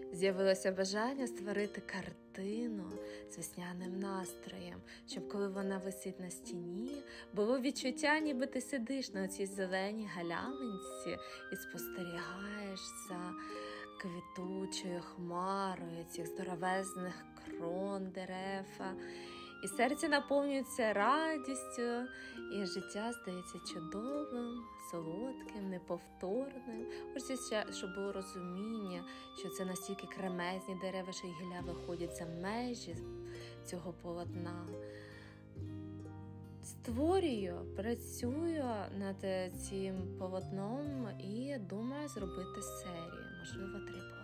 З'явилося бажання створити картину з весняним настроєм, щоб коли вона висить на стіні, було відчуття, ніби ти сидиш на цій зеленій галявинці і спостерігаєш за квітучою хмарою цих здоровезних крон дерев. І серце наповнюється радістю, і життя здається чудовим, солодким, неповторним. Хочеться, щоб було розуміння, що це настільки кремезні дерева, що й гілля виходять за межі цього полотна. Створюю, працюю над цим полотном і думаю зробити серію, можливо, 3